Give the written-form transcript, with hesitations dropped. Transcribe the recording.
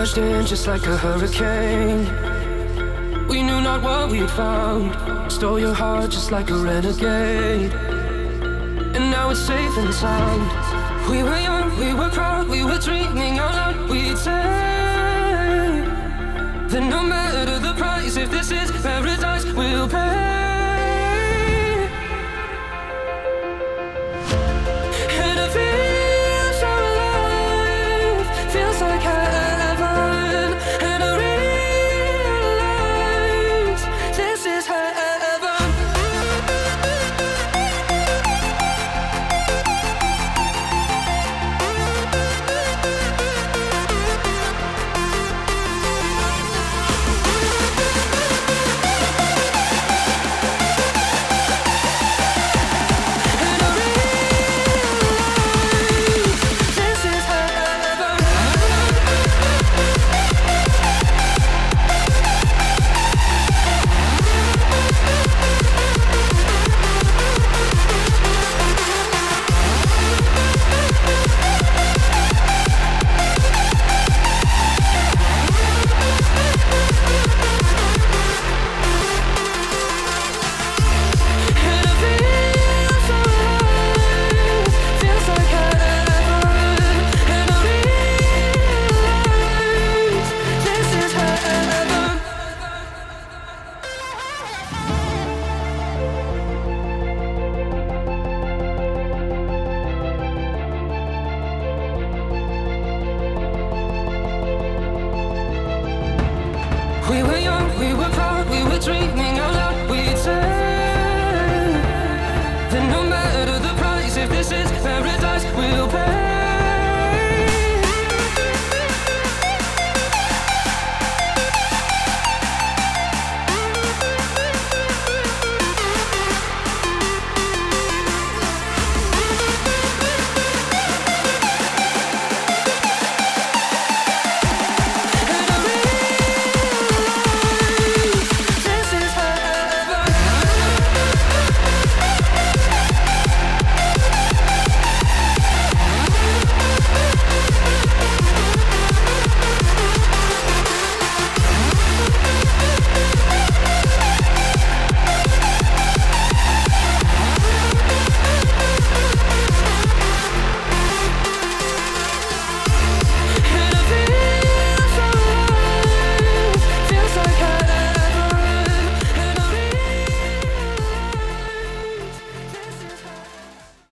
barged in just like a hurricane. We knew not what we'd found. Stole your heart just like a renegade. And now it's safe and sound. We were young, we were proud, we were dreaming out loud. We'd say that no matter the price, if this is paradise, we'll pay.